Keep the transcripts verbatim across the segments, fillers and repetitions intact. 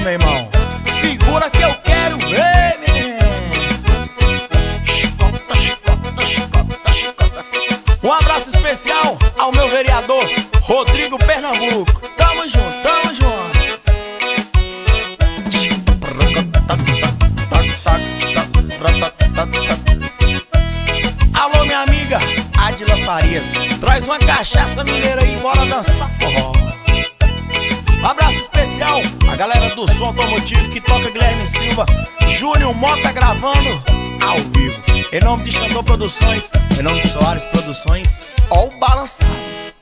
meu irmão. Segura que eu quero ver, menino. Chicota, chicota, chicota, chicota. Um abraço especial ao meu vereador Rodrigo Pernambuco. Tamo junto, tamo junto. Alô, minha amiga Adila Farias, traz uma cachaça mineira aí, bora dançar forró. Um abraço especial a galera do som automotivo que toca Guilherme Silva, Júnior Mota gravando ao vivo. Em nome de Xandô Produções, em nome de Soares Produções, ó o balançado.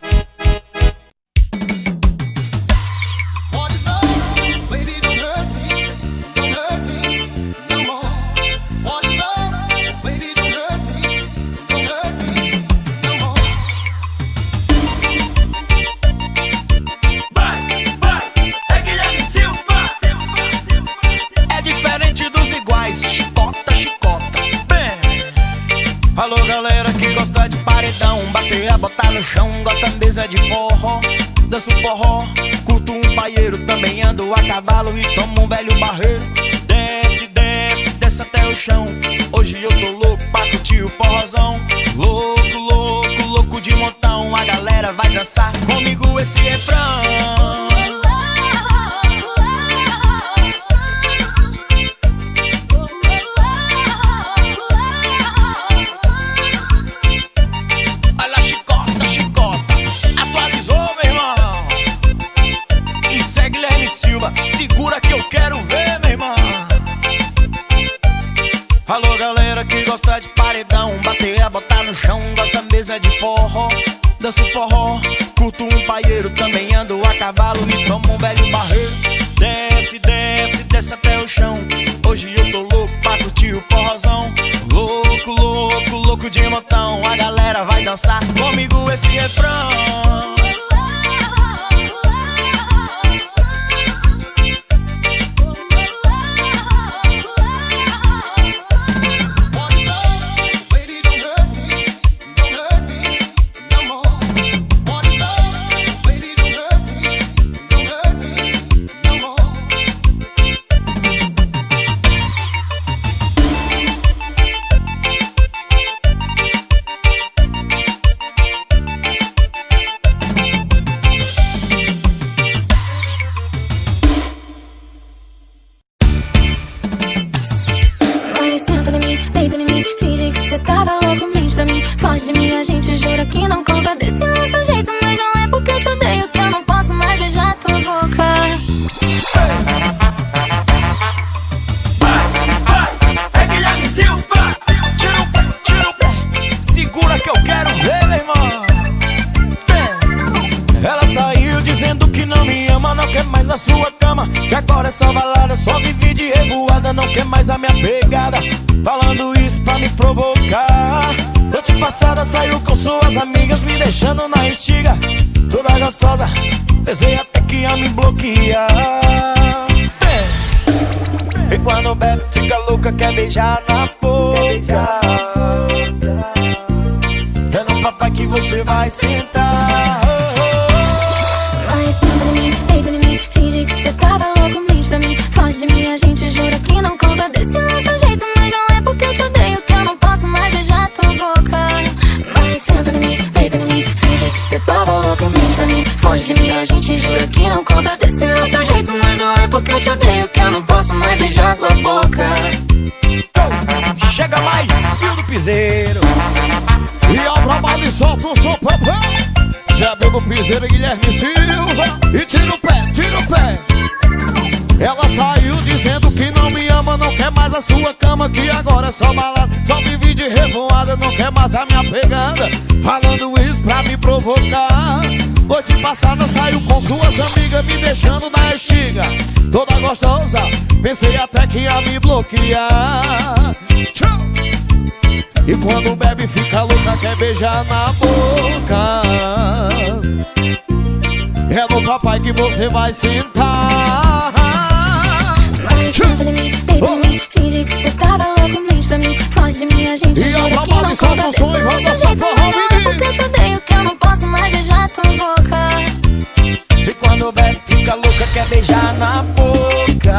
Alô, galera que gosta de paredão, bater, botar no chão, gosta mesmo é de forró. Danço forró, curto um paieiro, também ando a cavalo e tomo um velho barreiro. Desce, desce, desce até o chão. Hoje eu tô louco pra curtir o forrozão. Louco, louco, louco de montão. A galera vai dançar comigo esse refrão. Segura que eu quero ver, meu irmão. Alô, galera que gosta de paredão, bater, botar no chão, gosta mesmo é de forró. Danço forró, curto um paieiro, também ando a cavalo e tomo um velho barreiro. Desce, desce, desce até o chão. Hoje eu tô louco pra curtir o forrozão. Louco, louco, louco de montão. A galera vai dançar comigo esse refrão. Foge de mim, a gente jura que não conta desse nosso jeito, mas não é porque eu te odeio que eu não posso mais beijar tua boca. Vai, vai, é Guilherme Silva. Tira o pé, tira o pé. Segura que eu quero ver, meu irmão. Ela saiu dizendo que não me ama, não quer mais a sua cama, que agora é só balada, só vive de revoada, não quer mais a minha pegada, falando isso pra me provocar. Noite passada saiu com suas amigas, me deixando na estiga, toda gostosa, pensei até que ia me bloquear. É. E quando bebe fica louca, quer beijar na boca. É no papai que você vai sentar. Vai, senta em mim, deita em mim, finge que cê tava louco, mente pra mim. Foge de mim, a gente jura que não conta desse nosso jeito, mas não é porque eu te odeio que eu não posso mais beijar tua boca. Vai, senta em mim, deita em mim, finge que cê tava louco, mente pra mim. Foge de mim, a gente jura que não conta desse nosso jeito, mas não é porque eu te odeio que eu não posso mais beijar tua boca. Chega mais, fio do piseiro. E ao trabalho e solta o som, papai. Zé do Piseiro e Guilherme Silva. E tira o pé, tira o pé. Ela saiu dizendo que não me ama, não quer mais a sua cama, que agora é só balada, só vive de revoada, não quer mais a minha pegada, falando isso pra me provocar. Noite passada saiu com suas amigas, me deixando na estiga, toda gostosa, pensei até que ia me bloquear. Tchau. E quando bebe fica louca, quer beijar na boca. É no papai que você vai sentar. Vai, senta em mim, deita em mim, finge que cê tava louco, mente pra mim. Foge de mim, a gente E jura ao que trabalho não e solta conta o som e desse roda nosso essa jeito, forró, mas não é menino. porque eu te odeio que eu não posso mais beijar tua boca. E quando bebe fica louca, quer beijar na boca.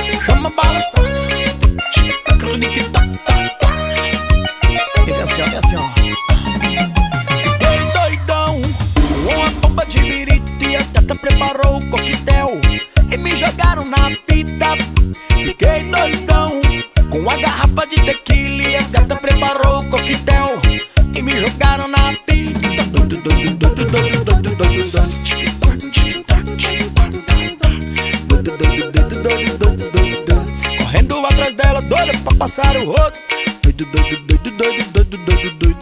doidão com a garrafa de tequila e as gatas preparou o coquetel e me jogaram na pista. Doido, doido, doido, doido, doido, doido, doido. Doido, doido, doido, doido, doido, doido. Correndo atrás dela, doido pra passar o rodo. Doido, doido, doido, doido, doido, doido, doido.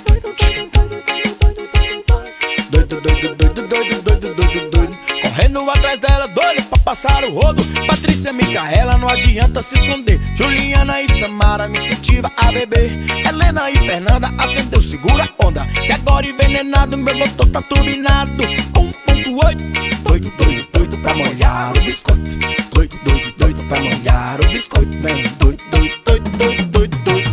Doido, doido, doido, doido, doido, doido, doido. Correndo atrás dela, doido pra passar o rodo. Patrícia, Micaela, não adianta se esconder. Juliana e Samara me incentiva a beber. Helena e Fernanda acendeu, segura a onda. E agora envenenado, meu motor tá turbinado. um ponto oito. Doido, doido, doido pra molhar o biscoito. Doido, doido, doido pra molhar o biscoito. Vem, doido, doido, doido, doido, doido, doido.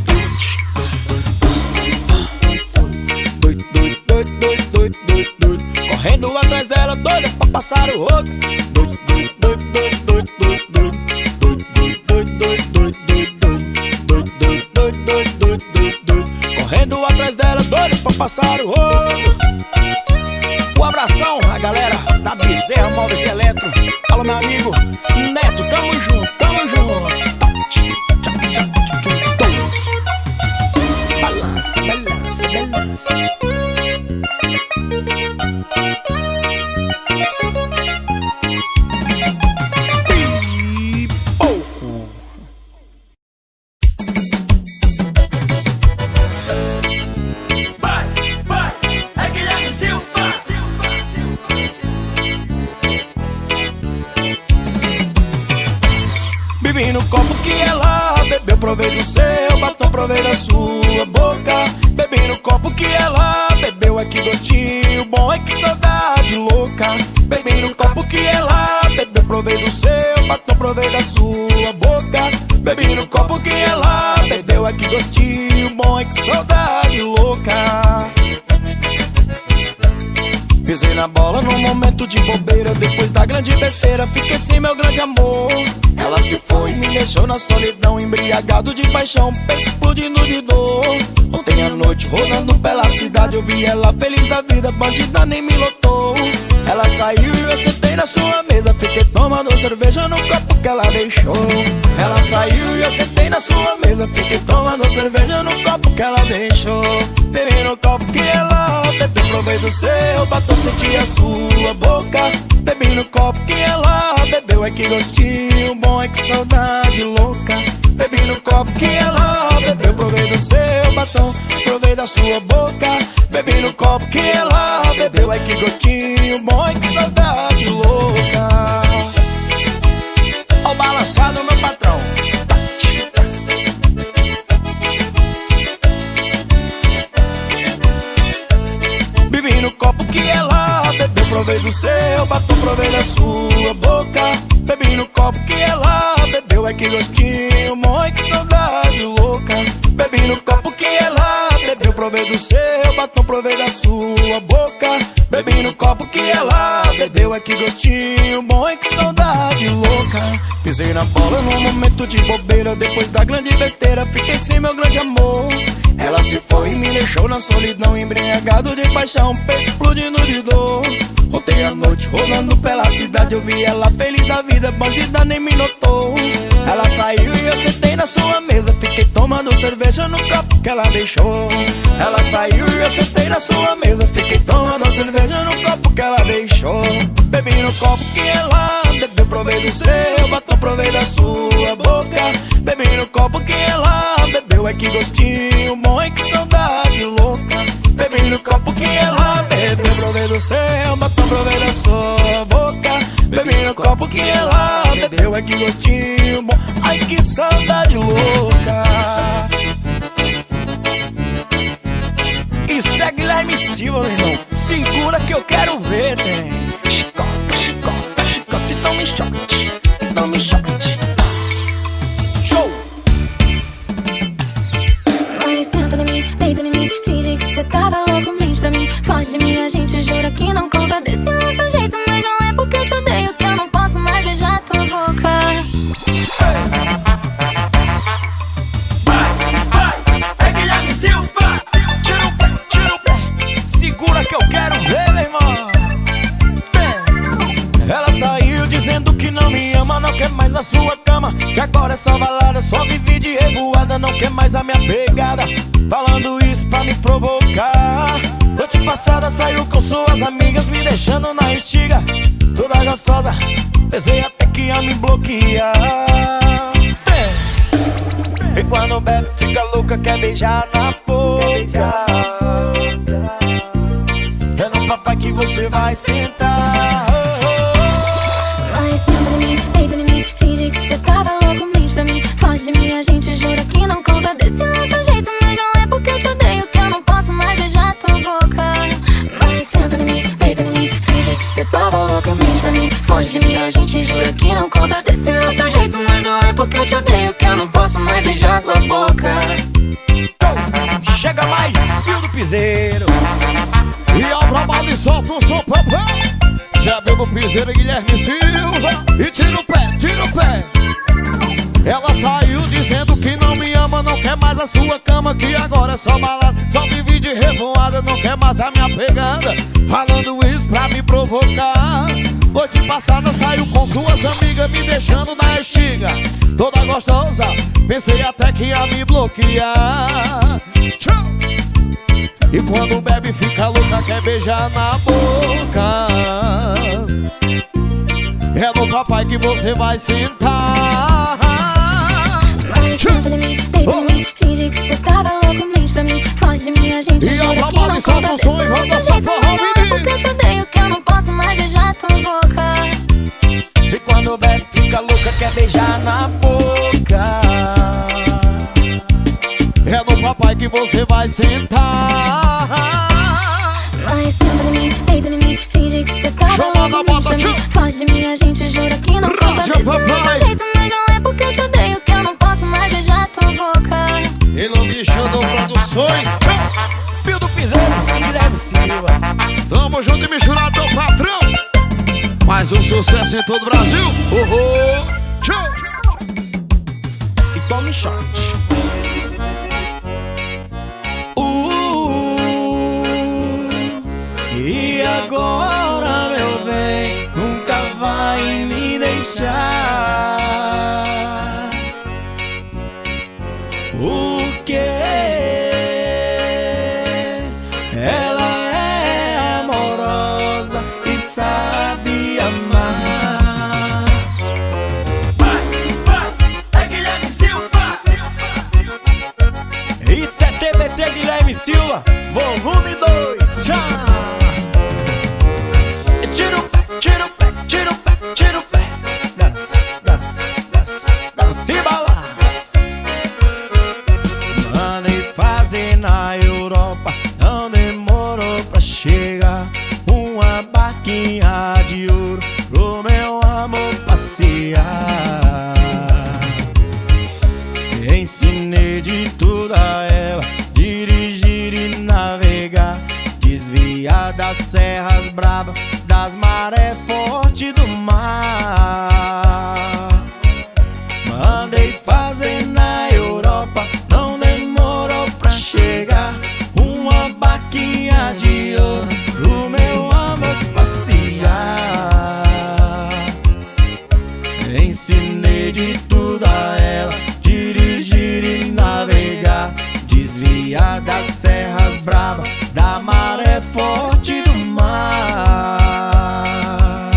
Doido, doido, doido, doido, doido, doido, doido. Correndo atrás dela, doido pra passar o rodo. Doido, doido, doido, doido, doido, doido, doido. Doido, doido, doido, doido, doido, doido. Doido, doido, doido, doido, doido, doido, doido. Correndo atrás dela, doido pra passar o rodo. Um abração, a galera da Bezerra Móveis e Eletro. Alô, meu amigo Neto, tamo junto, tamo junto. Balança, balança, balança. Bebi no copo que ela bebeu, provei do seu batom, provei da sua boca. Bebi no copo que ela bebeu, é que gostinho bom, é que saudade louca. Bebi no copo que ela bebeu, provei do seu batom, provei da sua boca. Bebi no copo que ela bebeu, é que gostinho bom, é que saudade louca. Pisei na bola num momento de bobeira, depois da grande besteira fiquei sem meu grande amor. Ela se foi e me deixou na solidão, embriagado de paixão, peito explodindo de dor. Ontem à noite, rodando pela cidade, eu vi ela feliz da vida, bandida nem me lotou. Ela saiu e eu sentei na sua mesa, fiquei tomando cerveja no copo que ela deixou. Ela saiu e eu sentei na sua mesa, fiquei tomando cerveja no copo que ela deixou. Bebi no copo que ela bebeu, provei do seu batom, senti a sua boca. Bebi no copo que ela bebeu, é que gostinho bom, é que saudade louca. Bebi no copo que ela bebeu, provei do seu batom, provei da sua boca. Bebi no copo que ela bebeu, é que gostinho bom, é que saudade louca. Ó o balançado, meu patrão. Bebi no copo que ela bebeu, provei do seu batom, provei da sua boca. Bebi no copo que ela bebeu, é que gostinho bom, é que saudade louca. Bebi no copo que ela bebeu, provei do seu batom, provei da sua boca. Bebi no copo que ela bebeu, é que gostinho bom, é que saudade louca. Pisei na bola num momento de bobeira, depois da grande besteira fiquei sem meu grande amor. Ela se foi e me deixou na solidão, embriagado de paixão, peito explodindo de dor. Ontem à noite, rolando pela cidade, eu vi ela feliz da vida, bandida nem me notou. Ela saiu e eu sentei na sua mesa, fiquei tomando cerveja no copo que ela deixou. Ela saiu e eu sentei na sua mesa, fiquei tomando cerveja no copo que ela deixou. Bebi no copo que ela bebeu, provei do seu batom, provei da sua boca. Bebi no copo que ela bebeu, é que gostinho bom, é que saudade louca. Bebi no copo que ela bebeu, provei do seu batom, provei da sua boca. Bebi no copo que ela bebeu, é que gostinho bom, ai que saudade louca. E segue lá M C, meu irmão, segura que eu quero ver, tem. Chicote, chicote, chicote, tome shot, tome shot. Show! Vai, senta em mim, deita em mim, finge que cê tava louco, mente pra mim. Foge de mim, a gente jura que não conta desse nosso jeito, mas não é porque eu te odeio que eu não posso mais beijar tua boca. Só vive de revoada, não quer mais a minha pegada, falando isso pra me provocar. Noite passada saiu com suas amigas, me deixando na estiga, toda gostosa, pensei até que ia me bloquear. E quando bebe fica louca, quer beijar na boca. É no papai que você vai sentar. Vai, senta em mim, deita em mim, finge que cê tava louco, mente pra mim, foge de mim, a gente jura que não conta desse nosso jeito, mas não é porque eu te odeio que eu não posso mais beijar tua boca. Vai, senta em mim, deita em mim, finge que cê tava louco, mente pra mim, foge de mim, a gente jura que não conta desse nosso jeito, mas não é porque eu te odeio que eu não posso mais beijar tua boca. Chega mais, fio do piseiro. E abra a mala e solta o som, papai. Zé do Piseiro e Guilherme Silva. E tira o pé, tira o pé. Ela saiu dizendo que não me ama, não quer mais a sua cama, que agora é só balada, só vive de revoada, não quer mais a minha pegada, falando isso pra me provocar. Noite passada saiu com suas amigas, me deixando na estiga, toda gostosa, pensei até que ia me bloquear. E quando bebe fica louca, quer beijar na boca. É no papai que você vai sentar. Vai, senta em mim, deita em mim, finge que cê tava louco, mente pra mim, foge de mim, a gente E jura abra a que mala não e solta conta o desse som e roda nosso essa jeito, porra, mas não é menino. porque eu te odeio que eu não posso mais beijar tua boca. E quando bebe fica louca, quer beijar na boca. É no papai que você vai sentar. Vai, senta em mim, deita em mim, finge que cê tava Chama na louco, mente bota, pra mim, tchau. foge de mim, a gente jura que não conta Rasga, desse papai. nosso jeito, mas não é porque eu te odeio que eu não posso mais beijar tua boca. E não me Xandão Produções. Fio do piseiro, Guilherme Silva. Tamo junto e misturado, meu patrão. Mais um sucesso em todo o Brasil. Uhul. Tchau. E tome shot. Uh, e agora, meu bem, nunca vai me deixar. Porque ela é amorosa e sabe amar. Vai, vai, é Guilherme Silva. Isso é T B T Guilherme Silva, volume dois. Já! Tira o pé, tira o pé, tira o pé, tira o pé. Dança, dança, dança, dança e balança. Mandei fazer na Europa, não demorou pra chegar. Uma barquinha de ouro pro meu amor passear. Ensinei de tudo a ela, dirigir e navegar, desviar das serras bravas, das marés fortes do mar. Mandei fazer na Europa, não demorou pra chegar. Uma barquinha de ouro pro meu amor passear. Ensinei de tudo a ela, dirigir e navegar, desviar das serras bravas, da maré forte do mar.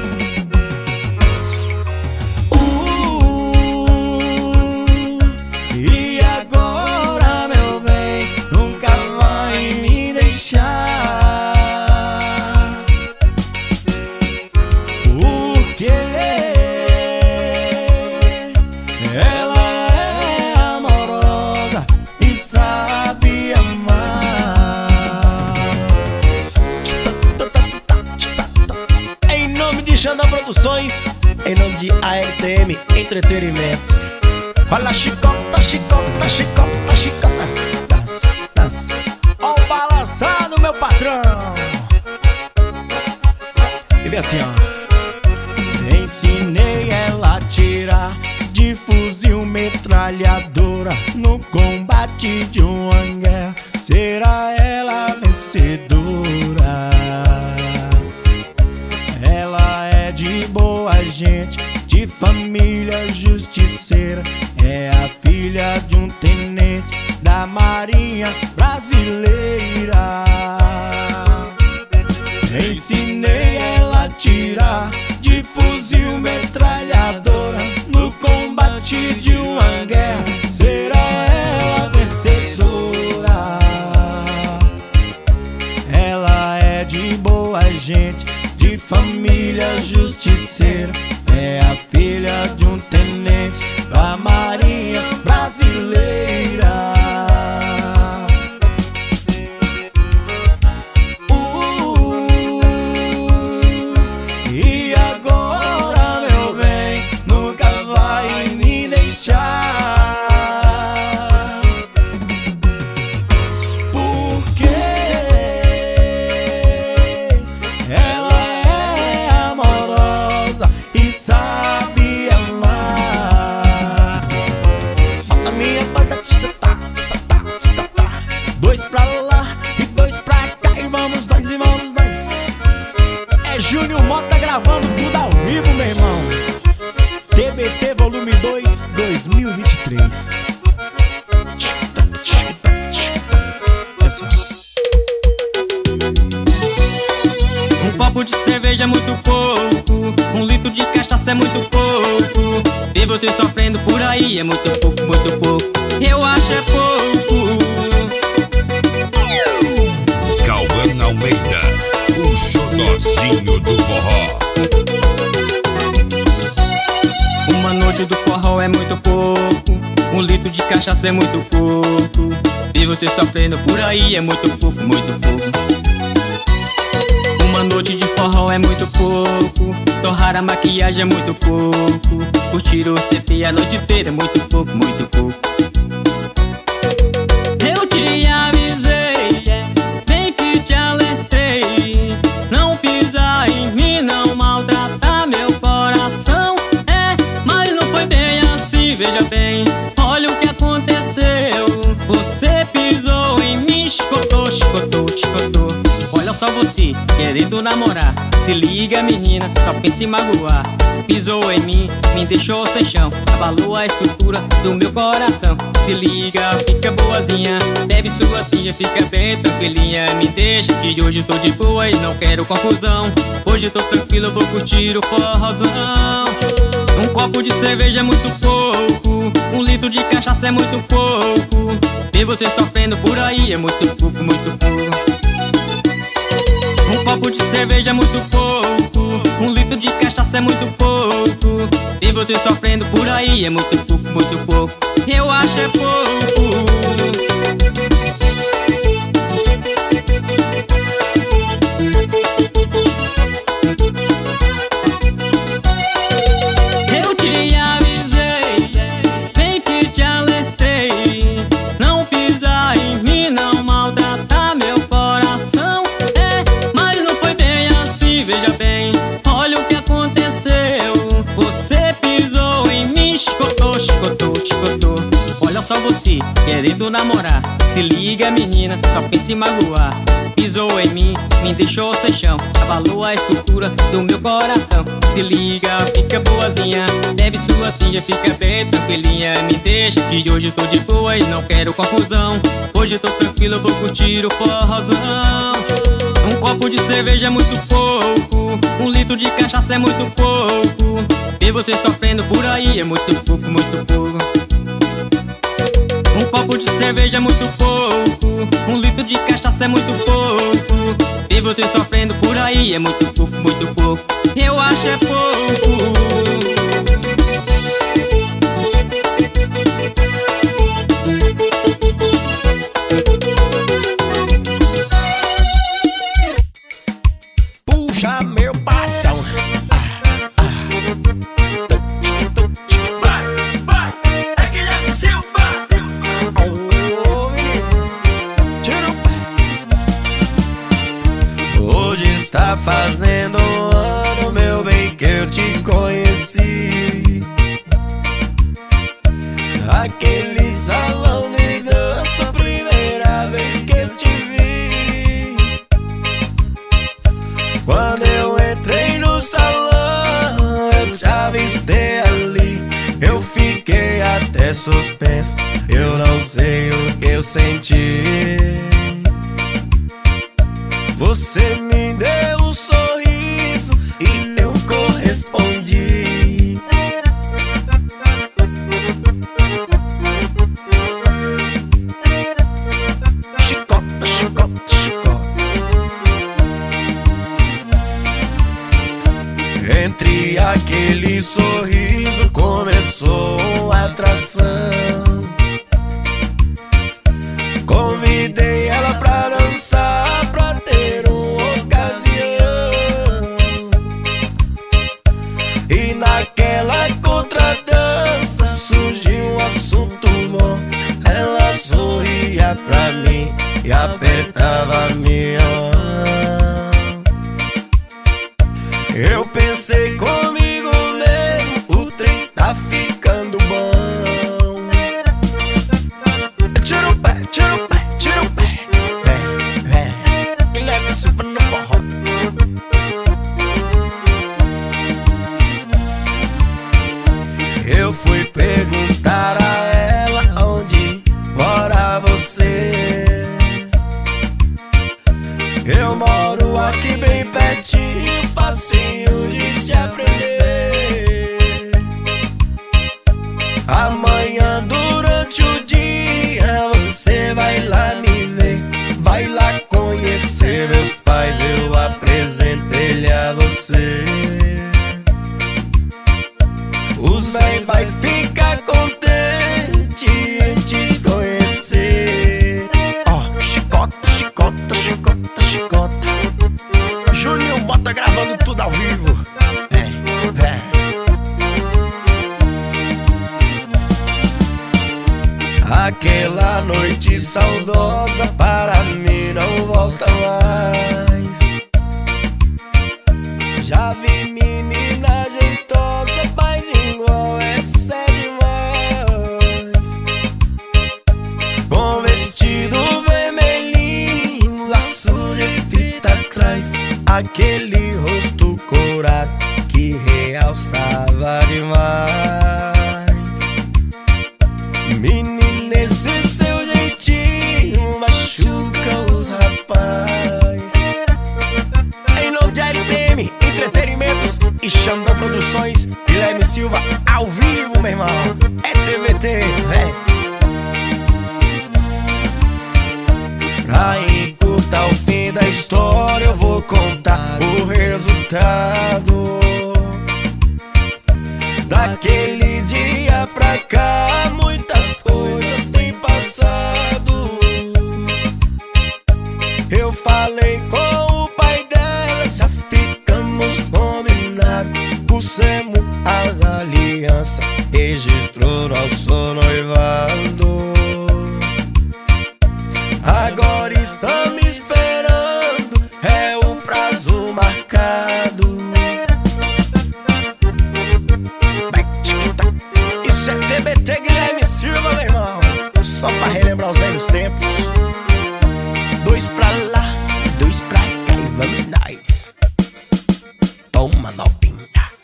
Uh, e agora, meu bem, nunca vai me deixar. Porque ela é amorosa e sabe amar. Em nome de Xandão Produções, em nome de A R T M Entretenimentos. Olha a chicota, chicota, chicota, chicota. Dança, dança. Ó o balançado, meu patrão. E vem assim, ó. Ensinei ela a tirar de fuzil metralhadora no combate de uma guerra. Será ela a vencedora? Ela é de boa gente, de família justiceira, é a filha de um tenente da Marinha Brasileira. Ensinei ela a atirar de fuzil metralhadora no combate de uma guerra. Será ela vencedora? Ela é de boa gente, de família justiceira. É a filha de um tenente da Marinha Brasileira. uh, E agora, meu bem, nunca vai me deixar, porque ela é amorosa e sabe amar. Bota minha banda, tita-tá, tita-tá, tita-tá. Dois pra lá e dois pra cá, e vamos nós, e vamos nós. É Júnior Mota gravando tudo ao vivo, meu irmão. T B T Volume dois, dois mil e vinte e três. Um copo de cerveja é muito pouco, um litro de cachaça é muito pouco. Ver você sofrendo por aí é muito pouco, muito pouco. Eu acho é pouco. Cauã Almeida, o xodózinho do forró. Uma noite do forró é muito pouco, um litro de cachaça é muito pouco. Ver você sofrendo por aí é muito pouco, muito pouco. Uma noite de forró é muito pouco, torrar a maquiagem é muito pouco, curtir o C T a noite inteira é muito pouco, muito pouco. Eu te avisei, bem que te alertei, não pisar em mim, não maltratar meu coração. É, mas não foi bem assim, veja bem, olha o que aconteceu. Você pisou em mim, chicotou, chicotou, chicotou. Olha só você, querendo namorar, se liga menina, só pensa em magoar. Pisou em mim, me deixou sem chão, abalou a estrutura do meu coração. Se liga, fica boazinha, bebe sua tia, fica bem tranquilinha. Me deixa que hoje tô de boa e não quero confusão. Hoje tô tranquilo, vou curtir o forrozão. Um copo de cerveja é muito pouco, um litro de cachaça é muito pouco. Ver você sofrendo por aí é muito pouco, muito pouco. Um copo de cerveja é muito pouco, um litro de cachaça é muito pouco. E você sofrendo por aí é muito pouco, muito pouco. Eu acho é pouco. Eu te avisei, bem que te alertei, não pisar em mim, não maltratar meu coração. Veja bem, olha o que aconteceu. Você pisou em mim, chicotou, chicotou, chicotou. Olha só você, querendo namorar, se liga menina, só pensa em magoar. Pisou em mim, me deixou sem chão, abalou a estrutura do meu coração. Se liga, fica boazinha, bebe sua tia, fica bem tranquilinha. Me deixa que hoje tô de boa e não quero confusão. Hoje tô tranquilo, vou curtir o forrozão. Um copo de cerveja é muito pouco, um litro de cachaça é muito pouco. Ver você sofrendo por aí é muito pouco, muito pouco. Um copo de cerveja é muito pouco, um litro de cachaça é muito pouco. Ver você sofrendo por aí é muito pouco, muito pouco. Eu acho é pouco. Puxa meu patrão. Vai, vai, é Guilherme Silva. Tira o pé. Hoje está fazendo um ano, meu bem, que eu te conheci. Aquele salão de dança, primeira vez que eu te vi. Quando eu entrei no salão, eu te avistei ali. Eu fiquei até suspenso. silêncio, eu não sei o que eu senti. Você me deu um sorriso e eu correspondi. Chicota, chicota, chicota. Entre aquele sorriso começou uma atração. Convidei ela pra dançar, pra ter uma ocasião. E naquela contradança surgiu um assunto bom. Ela sorria pra mim e apertava minha mão. Eu pensei comigo mesmo, o trem tá ficando bom. Tira o pé, tira o pé, tira o pé, é, é. E leva o Silva no forró. Eu fui perguntar a ela onde mora você. Eu moro aqui bem pertinho, facinho de se aprender. Amanhã durante o dia você vai lá me ver, vai lá conhecer meus pais, eu apresento ele a você. Os véi vai ficar contente em te conhecer. Ó, oh, chicota, chicota, chicota, chicota. Juninho Mota gravando tudo ao vivo. É, é. Aquela noite saudosa para mim não volta mais. Já vi menina jeitosa, mas igual essa é demais. Com vestido vermelhinho, laço de fita atrás, aquele rosto corado que realçava demais. Menina, esse seu jeitinho machuca os rapaz. Em nome de L T M Entretenimentos e Xandão Produções, Guilherme Silva ao vivo, meu irmão. É T V T, véi. Pra encurtar o fim da história, eu vou contar o resultado. Daquele dia pra cá, muitas coisas têm passado. Eu falei com o pai dela, já ficamos combinados. Pusemos as alianças, registrou nosso noivado. Agora estamos esperando, é o prazo marcado. Isso é T B T Guilherme Silva, meu irmão. Só pra relembrar os velhos tempos. Dois pra lá, dois pra cá e vamos nós. Toma novinha.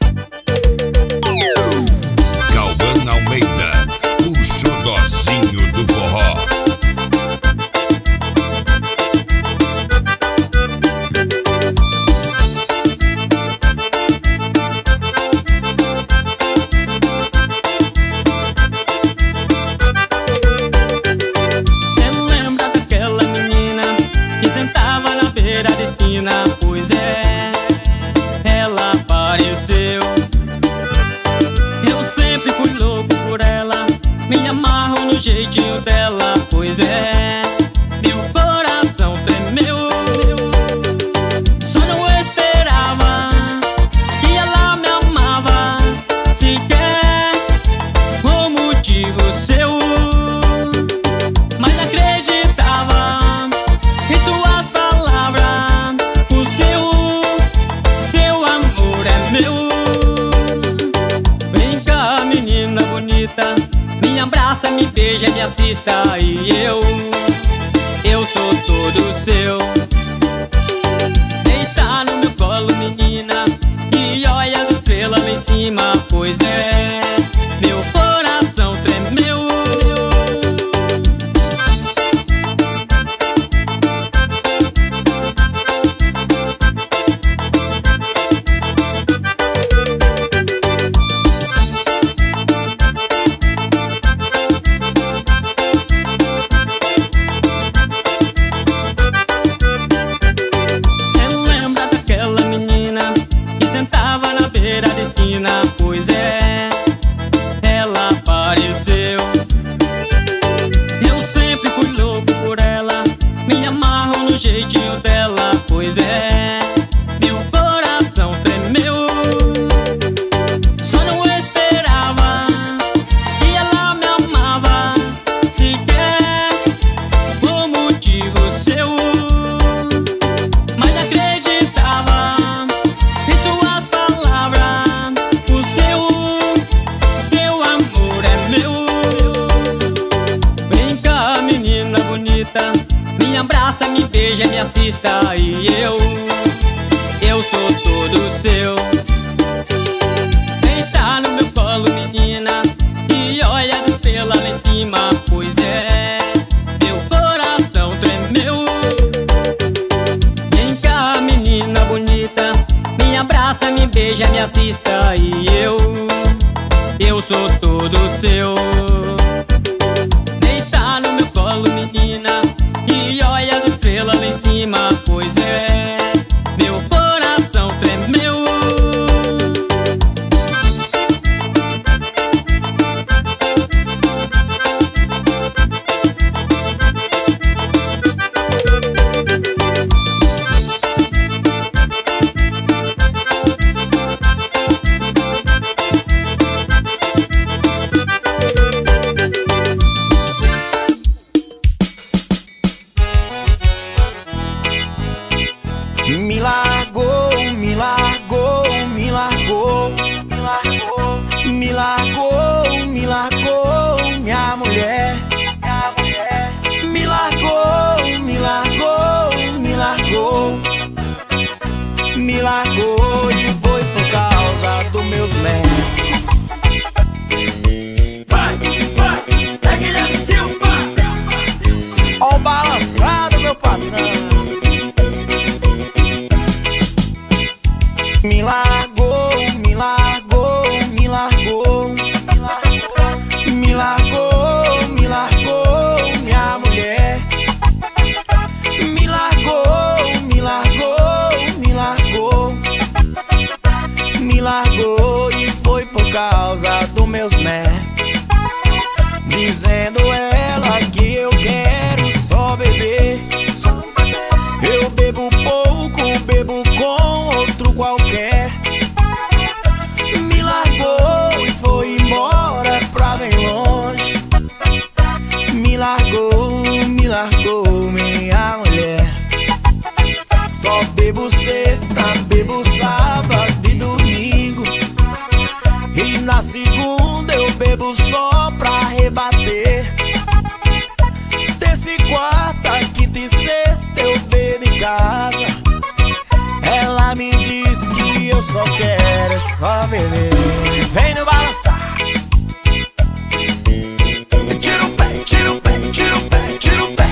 Cauã Almeida, o xodózinho do forró. Cê não lembra daquela menina que sentava na beira da esquina? Pois é, ela apareceu. Eu sempre fui louco por ela, me amarro no jeitinho dela. Pois é, meu coração tremeu. Só não esperava que ela me amava sequer com motivo seu, mas acreditava em suas palavras. O seu, seu amor é meu. Vem cá, menina bonita, me abraça, me beija, me assista. E eu, eu sou todo seu. Deita no meu colo, menina, e olha as estrelas lá em cima. Pois é, meu coração tremeu. bonita, me abraça, me beija, me assista. E eu, eu sou todo seu. Deita no meu colo, menina, e olha as estrelas lá em cima. Pois é, meu coração tremeu. Vem cá, menina bonita, me abraça, me beija, me assista. E eu, eu sou todo seu. Deita no meu colo, menina, e olha as estrelas lá em cima. Pois é, meu coração tremeu. Me largou, me largou, me largou, me largou, me largou, minha mulher. Me largou, me largou, me largou, me largou e foi por causa dos meus médicos. Vai, vai, é Guilherme Silva. Ó o balançado, meu patrão. Me largou, me largou, me largou, me largou, me largou, minha mulher. Me largou, me largou, me largou, me largou e foi por causa dos meus médicos. Dizendo ela que eu quero só beber. Eu bebo pouco, bebo com outro qualquer. Me largou e foi embora pra bem longe. Me largou, me largou, minha mulher. Só bebo sexta, bebo sábado e domingo. E na segunda eu bebo só pra rebater. Desse quarta, quinta e sexta eu bebo em casa. Ela me diz que eu só quero é só beber. Vem no balançar. Tira o pé, tira o pé, tira o pé, tira o pé.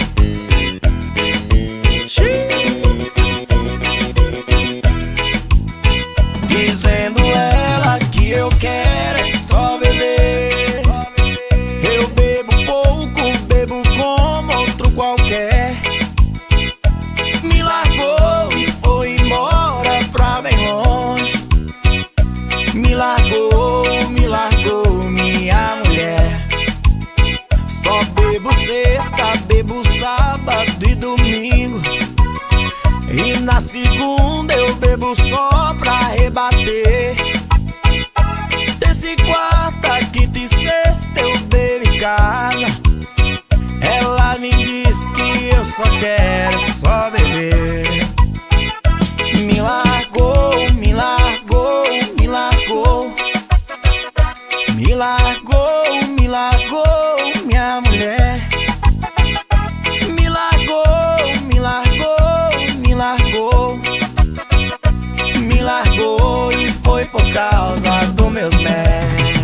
Dizendo ela que eu quero é só beber. Eu bebo pouco, bebo como outro qualquer. Me largou e foi embora pra bem longe. Me largou, me largou, minha mulher. Só bebo sexta, bebo sábado e domingo. E na segunda eu bebo só pra rebater. Desse quarta, quinta e sexta eu bebo em casa. Ela me diz que eu só quero só beber. Me largou, me largou, me largou, me largou, me largou, minha mulher. Me largou, me largou, me largou, me largou e foi por causa dos meus médicos.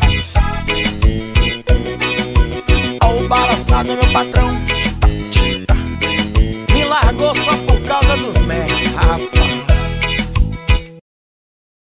Ó o balançado, meu patrão. Me largou só por causa dos médicos, rapaz.